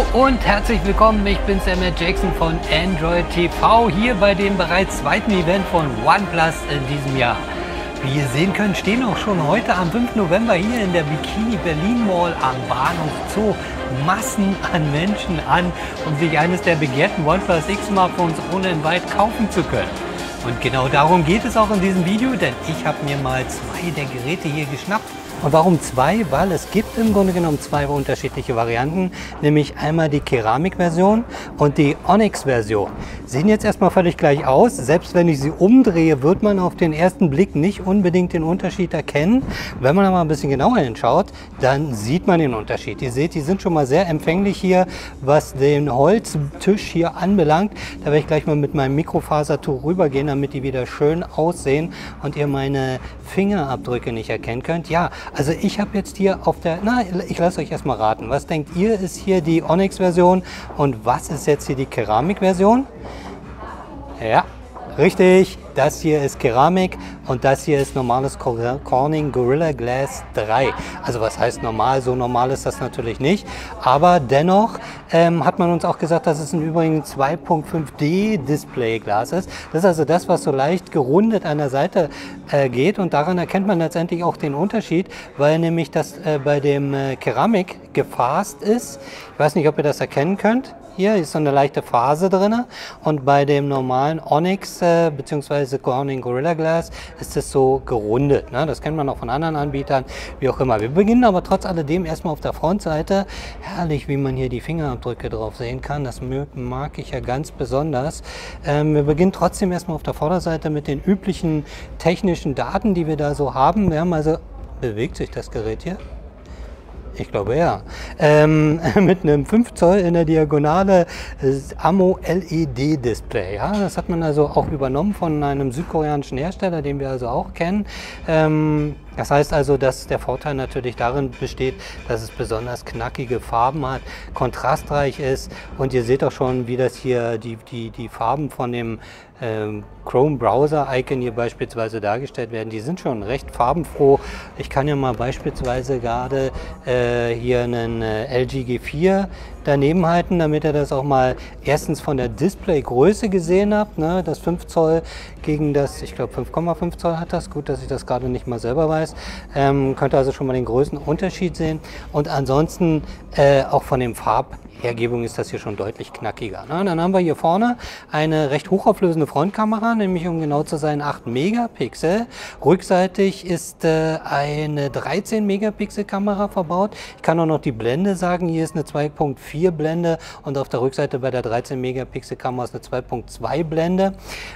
und herzlich willkommen, ich bin Samuel Jackson von Android TV, hier bei dem bereits zweiten Event von OnePlus in diesem Jahr. Wie ihr sehen könnt, stehen auch schon heute am 5. November hier in der Bikini Berlin Mall am Bahnhof Zoo Massen an Menschen an, um sich eines der begehrten OnePlus X Smartphones ohne Invite kaufen zu können. Und genau darum geht es auch in diesem Video, denn ich habe mir mal zwei der Geräte hier geschnappt. Und warum zwei? Weil es gibt im Grunde genommen zwei unterschiedliche Varianten, nämlich einmal die Keramik-Version und die Onyx-Version. Sehen jetzt erstmal völlig gleich aus. Selbst wenn ich sie umdrehe, wird man auf den ersten Blick nicht unbedingt den Unterschied erkennen. Wenn man aber ein bisschen genauer hinschaut, dann sieht man den Unterschied. Ihr seht, die sind schon mal sehr empfänglich hier, was den Holztisch hier anbelangt. Da werde ich gleich mal mit meinem Mikrofasertuch rübergehen, damit die wieder schön aussehen und ihr meine Fingerabdrücke nicht erkennen könnt. Ja, also ich habe jetzt hier auf der, ich lasse euch erstmal raten. Was denkt ihr, ist hier die Onyx-Version und was ist jetzt hier die Keramik-Version? Ja, richtig. Das hier ist Keramik und das hier ist normales Corning Gorilla Glass 3. Also was heißt normal? So normal ist das natürlich nicht. Aber dennoch hat man uns auch gesagt, dass es im Übrigen 2.5D Displayglas ist. Das ist also das, was so leicht gerundet an der Seite geht. Und daran erkennt man letztendlich auch den Unterschied, weil nämlich das bei dem Keramik gefasst ist. Ich weiß nicht, ob ihr das erkennen könnt. Hier ist so eine leichte Phase drin und bei dem normalen Onyx bzw. Corning Gorilla Glass ist es so gerundet. Ne? Das kennt man auch von anderen Anbietern, wie auch immer. Wir beginnen aber trotz alledem erstmal auf der Frontseite. Herrlich, wie man hier die Fingerabdrücke drauf sehen kann. Das mag ich ja ganz besonders. Wir beginnen trotzdem erstmal auf der Vorderseite mit den üblichen technischen Daten, die wir da so haben. Wir haben also, bewegt sich das Gerät hier? Ich glaube ja. Mit einem 5 Zoll in der Diagonale AMO-LED-Display. Ja, das hat man also auch übernommen von einem südkoreanischen Hersteller, den wir also auch kennen. Das heißt also, dass der Vorteil natürlich darin besteht, dass es besonders knackige Farben hat, kontrastreich ist und ihr seht auch schon, wie das hier die Farben von dem Chrome Browser Icon hier beispielsweise dargestellt werden. Die sind schon recht farbenfroh. Ich kann ja mal beispielsweise gerade hier einen LG G4 daneben halten, damit ihr das auch mal erstens von der Displaygröße gesehen habt. Ne? Das 5 Zoll gegen das, ich glaube 5,5 Zoll hat das. Gut, dass ich das gerade nicht mal selber weiß. Könnt ihr also schon mal den Größenunterschied sehen. Und ansonsten auch von dem Farbhergebung ist das hier schon deutlich knackiger. Ne? Dann haben wir hier vorne eine recht hochauflösende Frontkamera, nämlich um genau zu sein 8 Megapixel. Rückseitig ist eine 13 Megapixel Kamera verbaut. Ich kann auch noch die Blende sagen, hier ist eine 2.4 Blende und auf der Rückseite bei der 13 Megapixel Kamera ist eine 2.2 Blende.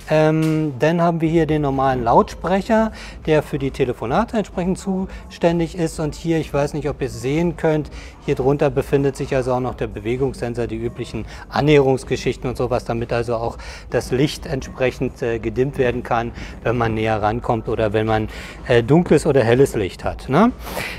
Dann haben wir hier den normalen Lautsprecher, der für die Telefonate entsprechend zuständig ist und hier, ich weiß nicht, ob ihr es sehen könnt, hier drunter befindet sich also auch noch der Bewegungssensor, die üblichen Annäherungsgeschichten und sowas, damit also auch das Licht entsprechend gedimmt werden kann, wenn man näher rankommt oder wenn man dunkles oder helles Licht hat. Ne?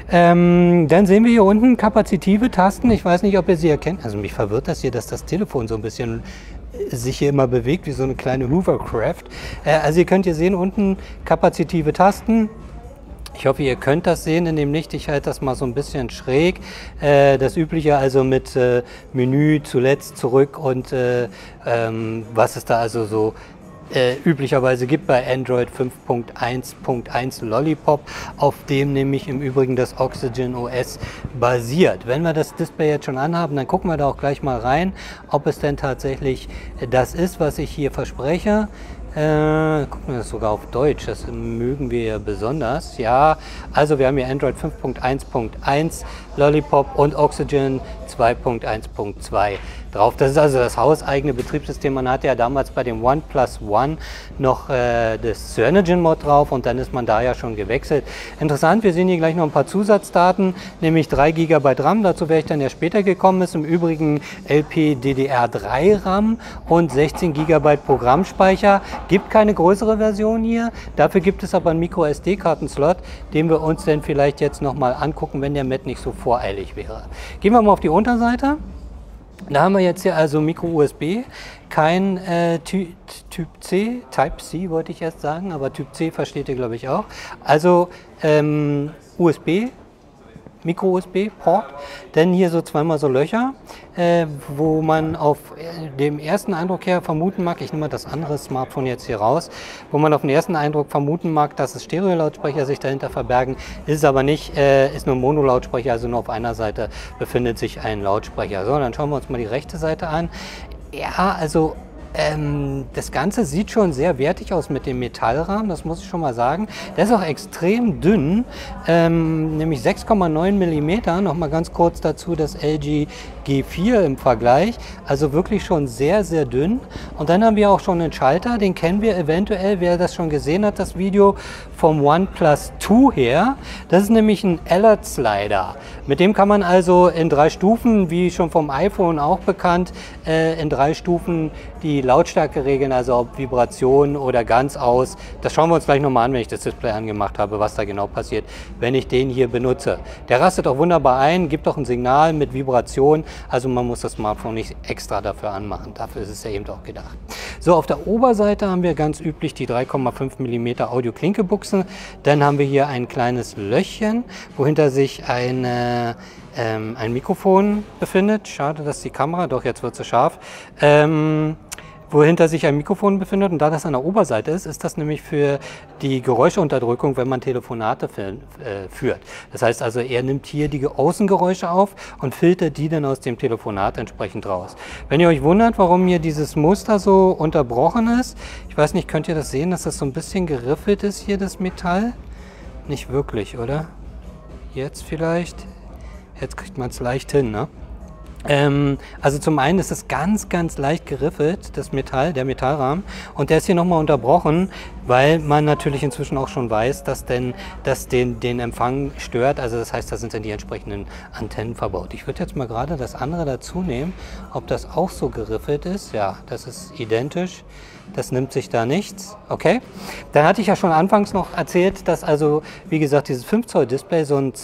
Dann sehen wir hier unten kapazitive Tasten. Ich weiß nicht, ob ihr sie erkennt. Also mich verwirrt das hier, dass das Telefon so ein bisschen sich hier immer bewegt, wie so eine kleine Hovercraft. Also ihr könnt hier sehen, unten kapazitive Tasten. Ich hoffe, ihr könnt das sehen in dem Licht. Ich halte das mal so ein bisschen schräg. Das Übliche also mit Menü, zuletzt, zurück und was es da also so üblicherweise gibt bei Android 5.1.1 Lollipop, auf dem nämlich im Übrigen das Oxygen OS basiert. Wenn wir das Display jetzt schon anhaben, dann gucken wir da auch gleich mal rein, ob es denn tatsächlich das ist, was ich hier verspreche. Gucken wir das sogar auf Deutsch, das mögen wir ja besonders. Ja, also wir haben hier Android 5.1.1 Lollipop und Oxygen 2.1.2 drauf. Das ist also das hauseigene Betriebssystem. Man hatte ja damals bei dem OnePlus One noch das Cyanogen-Mod drauf und dann ist man da ja schon gewechselt. Interessant, wir sehen hier gleich noch ein paar Zusatzdaten, nämlich 3 GB RAM, dazu wäre ich dann ja später gekommen, ist im Übrigen LPDDR3 RAM und 16 GB Programmspeicher. Gibt keine größere Version hier, dafür gibt es aber einen Micro-SD-Karten-Slot, den wir uns dann vielleicht jetzt nochmal angucken, wenn der Met nicht so voreilig wäre. Gehen wir mal auf die Unterseite. Da haben wir jetzt hier also Micro-USB, kein Type-C wollte ich erst sagen, aber Typ-C versteht ihr glaube ich auch. Also USB Micro-USB-Port, denn hier so zweimal so Löcher, wo man auf dem ersten Eindruck her vermuten mag, ich nehme mal das andere Smartphone jetzt hier raus, wo man auf den ersten Eindruck vermuten mag, dass es Stereo-Lautsprecher sich dahinter verbergen, ist es aber nicht, ist nur ein Mono-Lautsprecher, also nur auf einer Seite befindet sich ein Lautsprecher. So, dann schauen wir uns mal die rechte Seite an. Ja, also das Ganze sieht schon sehr wertig aus mit dem Metallrahmen, das muss ich schon mal sagen. Der ist auch extrem dünn, nämlich 6,9 mm. Nochmal ganz kurz dazu das LG G4 im Vergleich. Also wirklich schon sehr, sehr dünn. Und dann haben wir auch schon einen Schalter, den kennen wir eventuell, wer das schon gesehen hat, das Video vom OnePlus 2 her. Das ist nämlich ein Alert Slider. Mit dem kann man also in 3 Stufen, wie schon vom iPhone auch bekannt, in 3 Stufen die Lautstärke regeln, also ob Vibration oder ganz aus. Das schauen wir uns gleich nochmal an, wenn ich das Display angemacht habe, was da genau passiert, wenn ich den hier benutze. Der rastet auch wunderbar ein, gibt auch ein Signal mit Vibration, also man muss das Smartphone nicht extra dafür anmachen. Dafür ist es ja eben auch gedacht. So, auf der Oberseite haben wir ganz üblich die 3,5 mm Audio-Klinke-Buchse. Dann haben wir hier ein kleines Löchchen, wohinter sich ein Mikrofon befindet. Schade, dass die Kamera, doch jetzt wird sie scharf. Wohinter sich ein Mikrofon befindet, und da das an der Oberseite ist, ist das nämlich für die Geräuscheunterdrückung, wenn man Telefonate führt. Das heißt also, er nimmt hier die Außengeräusche auf und filtert die dann aus dem Telefonat entsprechend raus. Wenn ihr euch wundert, warum hier dieses Muster so unterbrochen ist, ich weiß nicht, könnt ihr das sehen, dass das so ein bisschen geriffelt ist hier, das Metall? Nicht wirklich, oder? Jetzt vielleicht? Jetzt kriegt man es leicht hin, ne? Also zum einen ist es ganz, ganz leicht geriffelt, das Metall, der Metallrahmen, und der ist hier nochmal unterbrochen, weil man natürlich inzwischen auch schon weiß, dass den Empfang stört. Also das heißt, da sind dann die entsprechenden Antennen verbaut. Ich würde jetzt mal gerade das andere dazu nehmen, ob das auch so geriffelt ist. Ja, das ist identisch. Das nimmt sich da nichts. Okay. Dann hatte ich ja schon anfangs noch erzählt, dass also, wie gesagt, dieses 5 Zoll Display so ein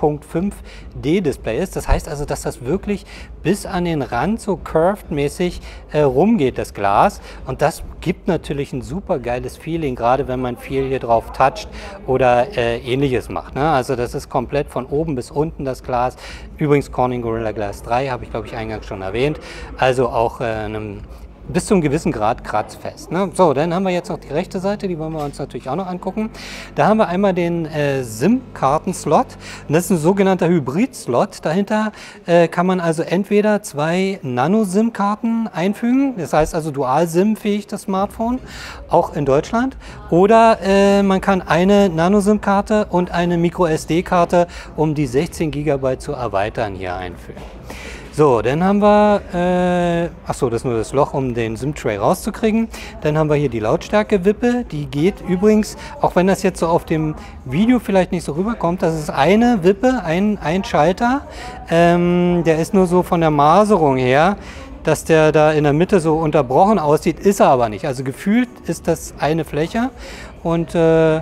2.5D Display ist. Das heißt also, dass das wirklich bis an den Rand so curved-mäßig rumgeht, das Glas. Und das gibt natürlich ein super geiles Feeling, gerade wenn man viel hier drauf toucht oder ähnliches macht. Ne? Also das ist komplett von oben bis unten das Glas. Übrigens Corning Gorilla Glass 3 habe ich, glaube ich, eingangs schon erwähnt. Also auch bis zu einem gewissen Grad kratzfest. Ne? So, dann haben wir jetzt noch die rechte Seite, die wollen wir uns natürlich auch noch angucken. Da haben wir einmal den SIM-Karten-Slot. Das ist ein sogenannter Hybrid-Slot. Dahinter kann man also entweder 2 Nano-SIM-Karten einfügen, das heißt also dual-SIM-fähig das Smartphone, auch in Deutschland. Oder man kann eine Nano-SIM-Karte und eine Micro-SD-Karte, um die 16 GB zu erweitern, hier einfügen. So, dann haben wir, achso, das ist nur das Loch, um den SIM-Tray rauszukriegen. Dann haben wir hier die Lautstärke-Wippe, die geht übrigens, auch wenn das jetzt so auf dem Video vielleicht nicht so rüberkommt, das ist eine Wippe, ein Schalter, der ist nur so von der Maserung her, dass der da in der Mitte so unterbrochen aussieht, ist er aber nicht. Also gefühlt ist das eine Fläche und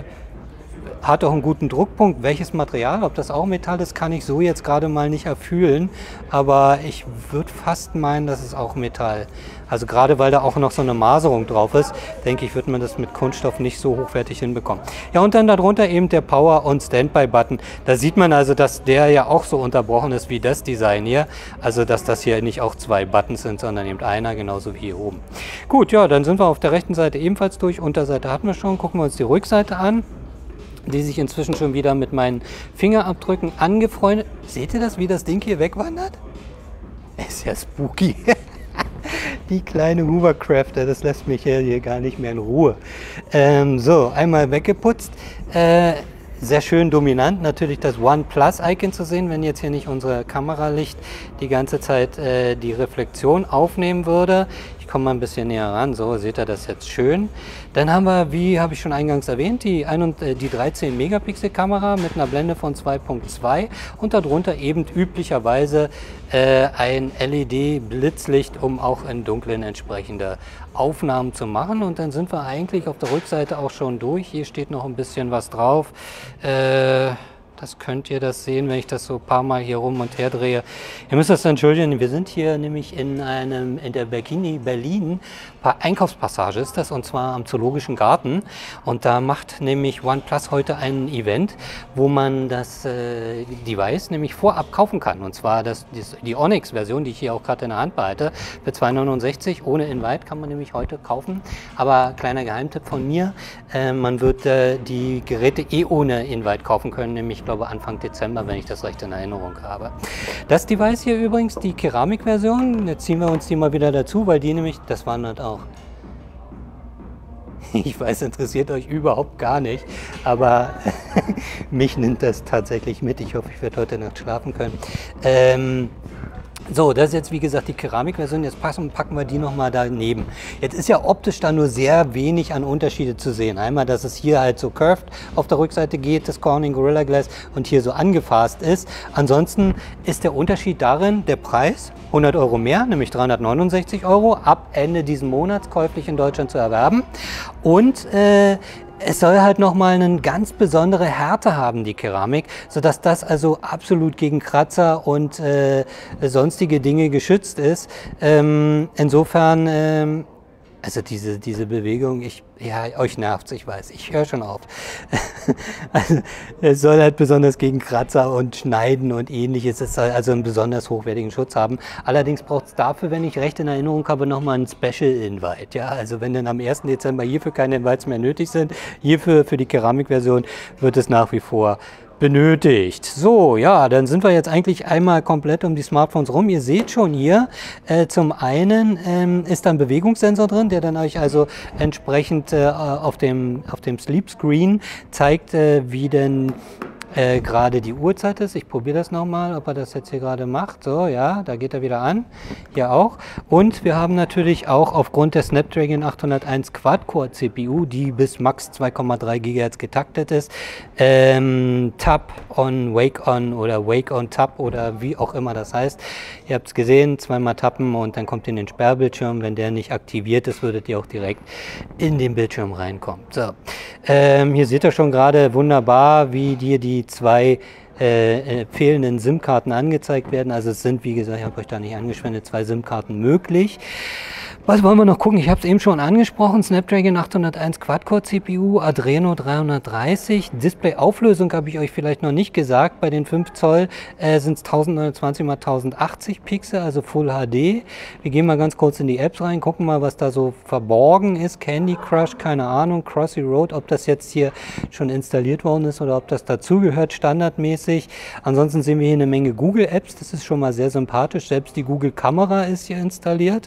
hat auch einen guten Druckpunkt. Welches Material, ob das auch Metall ist, kann ich so jetzt gerade mal nicht erfühlen. Aber ich würde fast meinen, das ist auch Metall. Also gerade weil da auch noch so eine Maserung drauf ist, denke ich, wird man das mit Kunststoff nicht so hochwertig hinbekommen. Ja, und dann darunter eben der Power- und Standby-Button. Da sieht man also, dass der ja auch so unterbrochen ist wie das Design hier. Also dass das hier nicht auch 2 Buttons sind, sondern eben einer, genauso wie hier oben. Gut, ja, dann sind wir auf der rechten Seite ebenfalls durch. Unterseite hatten wir schon. Gucken wir uns die Rückseite an, die sich inzwischen schon wieder mit meinen Fingerabdrücken angefreundet. Seht ihr das, wie das Ding hier wegwandert? Ist ja spooky. Die kleine Hoovercrafter, das lässt mich hier gar nicht mehr in Ruhe. So, einmal weggeputzt. Sehr schön dominant natürlich das OnePlus-Icon zu sehen, wenn jetzt hier nicht unser Kameralicht die ganze Zeit die Reflexion aufnehmen würde. Ich komme mal ein bisschen näher ran, so seht ihr das jetzt schön. Dann haben wir, wie habe ich schon eingangs erwähnt, die 13 Megapixel Kamera mit einer Blende von 2.2 und darunter eben üblicherweise ein LED-Blitzlicht, um auch in Dunklen entsprechende Aufnahmen zu machen. Und dann sind wir eigentlich auf der Rückseite auch schon durch. Hier steht noch ein bisschen was drauf. das könnt ihr das sehen, wenn ich das so ein paar Mal hier rum und her drehe. Ihr müsst das entschuldigen, wir sind hier nämlich in der Bergini Berlin, Einkaufspassage ist das, und zwar am Zoologischen Garten. Und da macht nämlich OnePlus heute ein Event, wo man das Device nämlich vorab kaufen kann. Und zwar die Onyx-Version, die ich hier auch gerade in der Hand behalte, für 2,69 ohne Invite kann man nämlich heute kaufen. Aber kleiner Geheimtipp von mir, man wird die Geräte ohne Invite kaufen können, nämlich, ich glaube, Anfang Dezember, wenn ich das recht in Erinnerung habe. Das Device hier übrigens, die Keramikversion, jetzt ziehen wir uns die mal wieder dazu, weil die nämlich, das wandert auch. Ich weiß, interessiert euch überhaupt gar nicht, aber mich nimmt das tatsächlich mit. Ich hoffe, ich werde heute Nacht schlafen können. So, das ist jetzt wie gesagt die Keramikversion, jetzt packen wir die nochmal daneben. Jetzt ist ja optisch da nur sehr wenig an Unterschiede zu sehen. Einmal, dass es hier halt so curved auf der Rückseite geht, das Corning Gorilla Glass, und hier so angefasst ist. Ansonsten ist der Unterschied darin, der Preis, 100 Euro mehr, nämlich 369 Euro, ab Ende diesen Monats käuflich in Deutschland zu erwerben. Und es soll halt nochmal eine ganz besondere Härte haben, die Keramik, sodass das also absolut gegen Kratzer und sonstige Dinge geschützt ist. Insofern, also diese Bewegung, ja, euch nervt's, ich weiß, ich höre schon auf. Also, es soll halt besonders gegen Kratzer und Schneiden und ähnliches, es soll also einen besonders hochwertigen Schutz haben. Allerdings braucht es dafür, wenn ich recht in Erinnerung habe, nochmal einen Special Invite. Ja? Also wenn dann am 1. Dezember hierfür keine Invites mehr nötig sind, hierfür für die Keramikversion wird es nach wie vor benötigt. So, ja, dann sind wir jetzt eigentlich einmal komplett um die Smartphones rum. Ihr seht schon hier, zum einen ist da ein Bewegungssensor drin, der dann euch also entsprechend auf dem Sleep Screen zeigt, wie denn gerade die Uhrzeit ist. Ich probiere das nochmal, ob er das jetzt hier gerade macht. So, ja, da geht er wieder an. Hier auch. Und wir haben natürlich auch aufgrund der Snapdragon 801 Quad-Core CPU, die bis max 2,3 GHz getaktet ist, Tap on, Wake on oder Wake on Tap oder wie auch immer das heißt. Ihr habt es gesehen, zweimal tappen und dann kommt ihr in den Sperrbildschirm. Wenn der nicht aktiviert ist, würdet ihr auch direkt in den Bildschirm reinkommen. So, hier seht ihr schon gerade wunderbar, wie dir die zwei fehlenden SIM-Karten angezeigt werden. Also es sind, wie gesagt, ich habe euch da nicht angeschwendet, 2 SIM-Karten möglich. Was wollen wir noch gucken? Ich habe es eben schon angesprochen, Snapdragon 801 Quad-Core CPU, Adreno 330. Display-Auflösung habe ich euch vielleicht noch nicht gesagt. Bei den 5 Zoll sind es 1920 x 1080 Pixel, also Full HD. Wir gehen mal ganz kurz in die Apps rein, gucken mal, was da so verborgen ist. Candy Crush, keine Ahnung, Crossy Road, ob das jetzt hier schon installiert worden ist oder ob das dazugehört, standardmäßig. Ansonsten sehen wir hier eine Menge Google-Apps, das ist schon mal sehr sympathisch. Selbst die Google-Kamera ist hier installiert.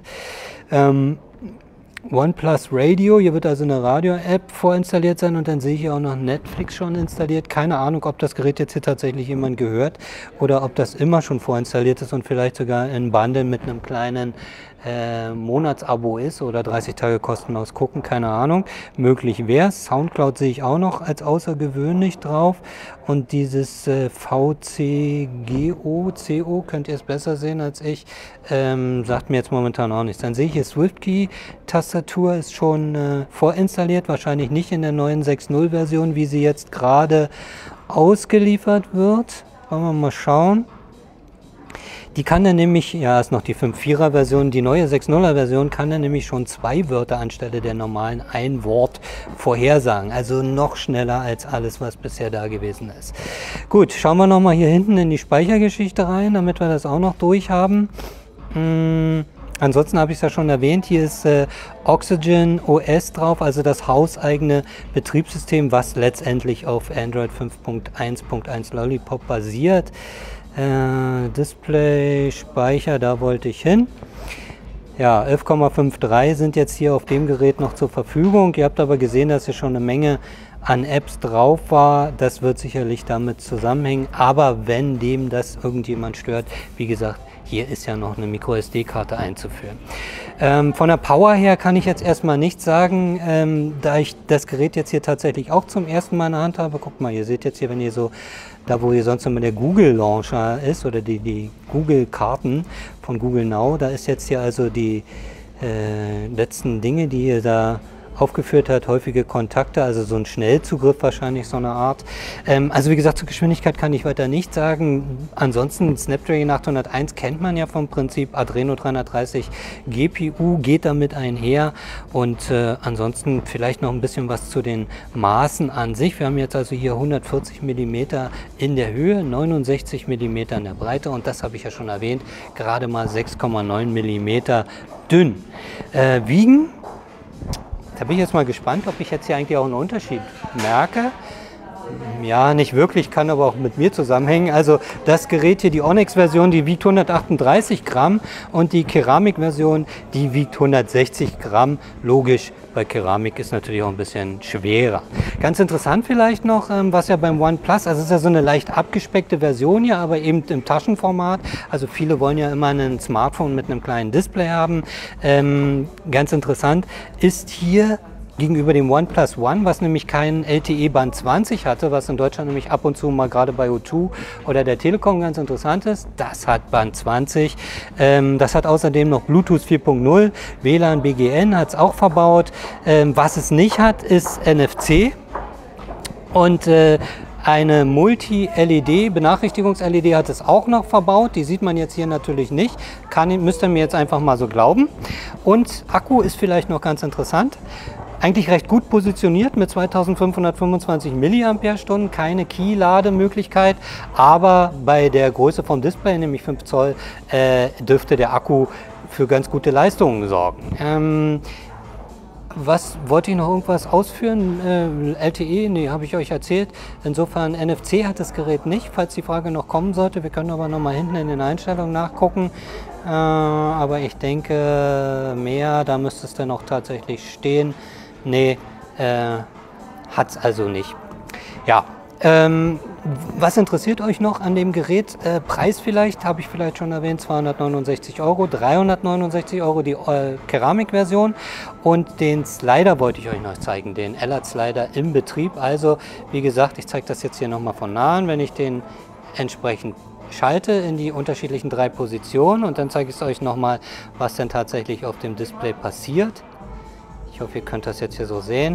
OnePlus Radio, hier wird also eine Radio-App vorinstalliert sein und dann sehe ich hier auch noch Netflix schon installiert. Keine Ahnung, ob das Gerät jetzt hier tatsächlich jemand gehört oder ob das immer schon vorinstalliert ist und vielleicht sogar in Bundle mit einem kleinen Monatsabo ist oder 30 Tage kostenlos gucken, keine Ahnung. Möglich wäre es. Soundcloud sehe ich auch noch als außergewöhnlich drauf. Und dieses VCGO, könnt ihr es besser sehen als ich, sagt mir jetzt momentan auch nichts. Dann sehe ich hier SwiftKey-Tastatur ist schon vorinstalliert, wahrscheinlich nicht in der neuen 6.0 Version, wie sie jetzt gerade ausgeliefert wird. Wollen wir mal schauen. Die kann dann nämlich, ja, ist noch die 5.4er Version, die neue 6.0er Version kann dann nämlich schon 2 Wörter anstelle der normalen ein Wort vorhersagen. Also noch schneller als alles, was bisher da gewesen ist. Gut, schauen wir nochmal hier hinten in die Speichergeschichte rein, damit wir das auch noch durchhaben. Ansonsten habe ich es ja schon erwähnt, hier ist Oxygen OS drauf, also das hauseigene Betriebssystem, was letztendlich auf Android 5.1.1 Lollipop basiert. Display, Speicher, da wollte ich hin. Ja, 11,53 sind jetzt hier auf dem Gerät noch zur Verfügung. Ihr habt aber gesehen, dass hier schon eine Menge an Apps drauf war. Das wird sicherlich damit zusammenhängen. Aber wenn dem das irgendjemand stört, wie gesagt, hier ist ja noch eine MicroSD-Karte einzuführen. Von der Power her kann ich jetzt erstmal nichts sagen, da ich das Gerät jetzt hier tatsächlich auch zum ersten Mal in der Hand habe. Guckt mal, ihr seht jetzt hier, wenn ihr so, da wo ihr sonst immer der Google Launcher ist oder die Google Karten von Google Now, da ist jetzt hier also die letzten Dinge, die ihr da aufgeführt hat, häufige Kontakte, also so ein Schnellzugriff wahrscheinlich, so eine Art. Also wie gesagt, zur Geschwindigkeit kann ich weiter nichts sagen. Ansonsten Snapdragon 801 kennt man ja vom Prinzip, Adreno 330 GPU geht damit einher und ansonsten vielleicht noch ein bisschen was zu den Maßen an sich. Wir haben jetzt also hier 140 mm in der Höhe, 69 mm in der Breite und das habe ich ja schon erwähnt, gerade mal 6,9 mm dünn. Wiegen, da bin ich jetzt mal gespannt, ob ich jetzt hier eigentlich auch einen Unterschied merke. Ja, nicht wirklich, kann aber auch mit mir zusammenhängen. Also das Gerät hier, die Onyx-Version, die wiegt 138 Gramm und die Keramik-Version, die wiegt 160 Gramm. Logisch, bei Keramik ist natürlich auch ein bisschen schwerer. Ganz interessant vielleicht noch, was ja beim OnePlus, also es ist ja so eine leicht abgespeckte Version hier, aber eben im Taschenformat. Also viele wollen ja immer ein Smartphone mit einem kleinen Display haben. Ganz interessant ist hier gegenüber dem OnePlus One, was nämlich kein LTE Band 20 hatte, was in Deutschland nämlich ab und zu mal gerade bei O2 oder der Telekom ganz interessant ist, das hat Band 20. Das hat außerdem noch Bluetooth 4.0, WLAN, BGN hat es auch verbaut. Was es nicht hat, ist NFC und eine Multi-LED, Benachrichtigungs-LED hat es auch noch verbaut. Die sieht man jetzt hier natürlich nicht. Müsst ihr mir jetzt einfach mal so glauben. Und Akku ist vielleicht noch ganz interessant. Eigentlich recht gut positioniert mit 2525 mAh, keine Key-Lademöglichkeit, aber bei der Größe vom Display, nämlich 5 Zoll, dürfte der Akku für ganz gute Leistungen sorgen. Was wollte ich noch irgendwas ausführen? LTE, nee, habe ich euch erzählt. Insofern NFC hat das Gerät nicht, falls die Frage noch kommen sollte. Wir können aber noch mal hinten in den Einstellungen nachgucken. Aber ich denke mehr, da müsste es dann auch tatsächlich stehen. Nee, hat es also nicht. Ja, was interessiert euch noch an dem Gerät? Preis vielleicht, habe ich vielleicht schon erwähnt, 269 Euro, 369 Euro die Keramikversion und den Slider wollte ich euch noch zeigen, den LR Slider im Betrieb. Also wie gesagt, ich zeige das jetzt hier nochmal von nahen, wenn ich den entsprechend schalte in die unterschiedlichen 3 Positionen und dann zeige ich es euch nochmal, was denn tatsächlich auf dem Display passiert. Ich hoffe, ihr könnt das jetzt hier so sehen.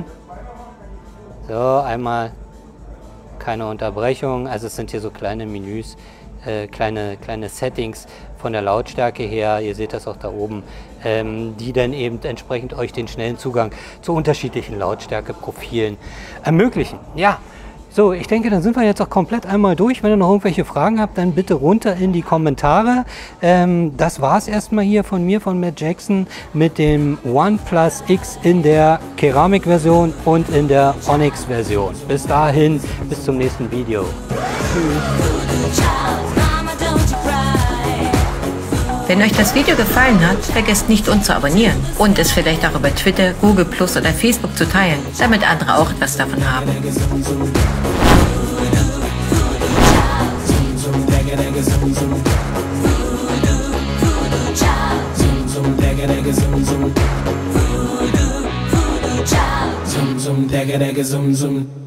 So, einmal keine Unterbrechung. Also es sind hier so kleine Menüs, kleine Settings von der Lautstärke her. Ihr seht das auch da oben, die dann eben entsprechend euch den schnellen Zugang zu unterschiedlichen Lautstärkeprofilen ermöglichen. Ja. So, ich denke, dann sind wir jetzt auch komplett einmal durch. Wenn ihr noch irgendwelche Fragen habt, dann bitte runter in die Kommentare. Das war es erstmal hier von mir, von Matt Jackson, mit dem OnePlus X in der Keramik-Version und in der Onyx-Version. Bis dahin, bis zum nächsten Video. Tschüss. Wenn euch das Video gefallen hat, vergesst nicht, uns zu abonnieren und es vielleicht auch über Twitter, Google Plus oder Facebook zu teilen, damit andere auch etwas davon haben. Zoom, zoom,